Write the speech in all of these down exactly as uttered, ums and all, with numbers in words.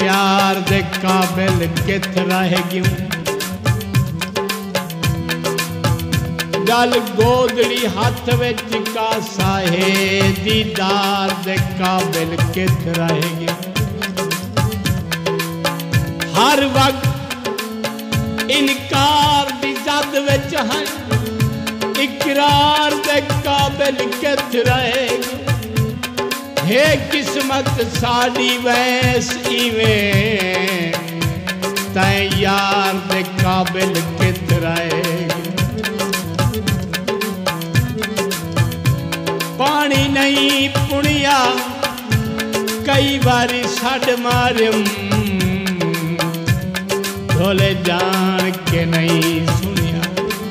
प्यार दे काबिल किथ रह गयूं। गल गोदड़ी हाथ विच कासा है, दीदार दे काबिल किथ रह गयूं। हर वक्त इनकार दी जद विच हैं, इकरार दे काबिल किथ रह गयूं। हे किस्मत साड़ी वैस इवें, तैं यार दे काबिल किथ रहे। पानी नहीं पुणिया कई बारी सड मारियम, ढोले जान के नहीं सुनिया।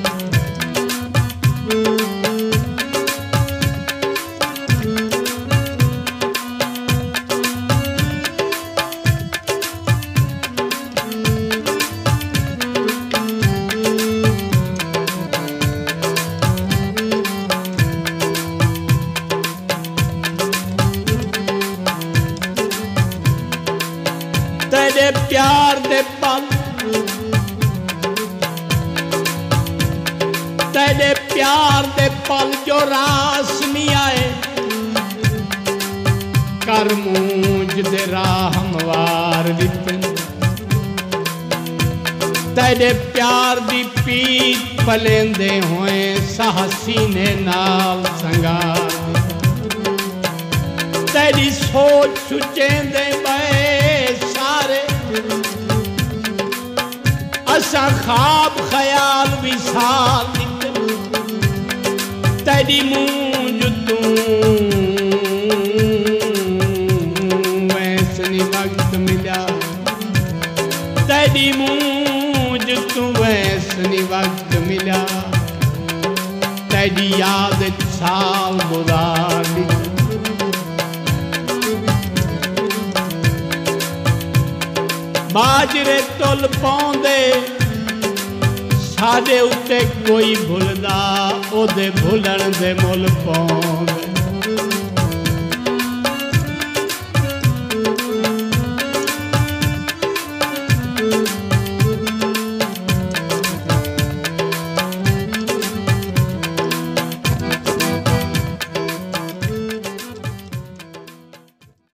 तेरे प्यार दे पल, तेरे प्यार दे पल जो रास नहीं आए, कर मूंज दे राह हमवार दिते। तेरे प्यार दी पीठ पलेंदे होए, साहसीने नाल संगार। तेरी सोच सुचेंदे बे सारे, असा ख्वाब ख्याल विसाल दिते। तेरी मूंज तू वैसनी वक्त मिला, तेरी मूंज तू वैसनी वक्त मिला। तेरी याद साल गुजार दी। बाजरे तुल पाउंदे साडे उत्ते कोई भुलदा, ओदे भुलण दे मुल पाउंदे।